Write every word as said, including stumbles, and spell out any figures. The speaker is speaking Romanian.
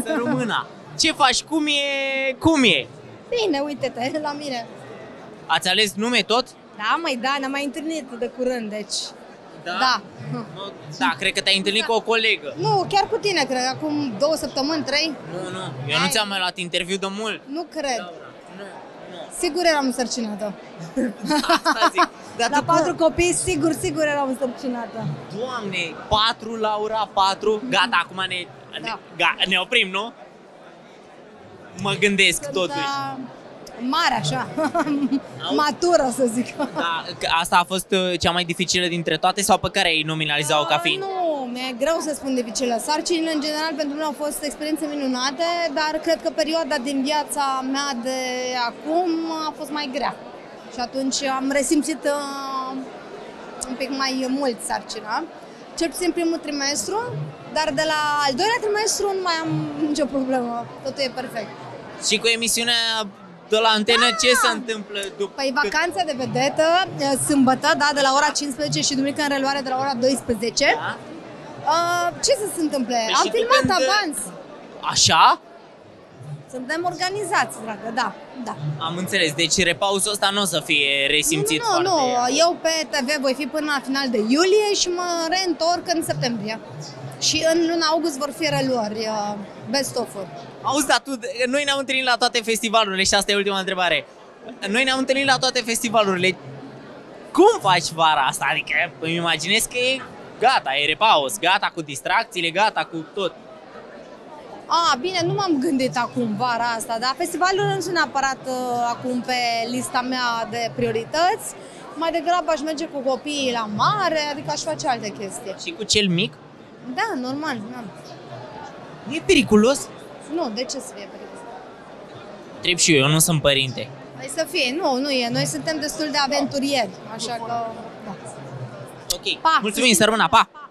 Să rămână. Ce faci? Cum e? Cum e? Bine, uite-te, la mine. Ați ales nume tot? Da, măi, da, ne-am mai întâlnit de curând, deci... Da? Da. Da, cred că te-ai întâlnit cu o colegă. Nu, chiar cu tine, cred, acum două săptămâni, trei. Nu, nu, eu nu ți-am mai luat interviu de mult. Nu cred. Nu, nu. Sigur eram însărcinată. Asta zic. Dar La tu patru cum? copii, sigur, sigur eram însărcinată. Doamne, patru, Laura, patru. Gata, acum ne, Da. ne, ga, ne oprim, nu? Mă gândesc Sunt, totuși. uh, mare, așa. Matură, să zic. Da, că asta a fost uh, cea mai dificilă dintre toate sau pe care ai nominalizat-o ca fiind? Nu, mi-e greu să spun dificilă. Sarcinile, în general, pentru mine au fost experiențe minunate, dar cred că perioada din viața mea de acum a fost mai grea. Și atunci am resimțit uh, un pic mai mult sarcina. Cel puțin primul trimestru, dar de la al doilea trimestru nu mai am nicio problemă. Totul e perfect. Și cu emisiunea de la antenă, Da! ce se întâmplă după? Păi vacanța de vedetă, sâmbătă, da, de la ora cincisprezece și duminică în reluare de la ora douăsprezece. Da? Uh, ce să se întâmple? Păi Am și tu filmat când- avans. Așa? Suntem organizați, dragă, da, da. Am înțeles, deci repausul ăsta nu o să fie resimțit nu, nu, foarte... nu, eu pe T V voi fi până la final de iulie și mă reîntorc în septembrie. Și în luna august vor fi reluări, uh, best of-uri. Auzi, dar tu, noi ne-am întâlnit la toate festivalurile și asta e ultima întrebare. Noi ne-am întâlnit la toate festivalurile. Cum faci vara asta? Adică îmi imaginez că e gata, e repaus, gata cu distracțiile, gata cu tot. A, bine, nu m-am gândit acum vara asta, dar festivalurile nu sunt neapărat uh, acum pe lista mea de priorități. Mai degrabă aș merge cu copiii la mare, adică aș face alte chestii. Și cu cel mic? Da, normal, da. E periculos? Nu, de ce să fie periculos? Întreb și eu, eu nu sunt părinte. Păi să fie, nu, nu e. Noi suntem destul de aventurieri, așa că... Da. Ok, Pa! mulțumim, să rămână, pa!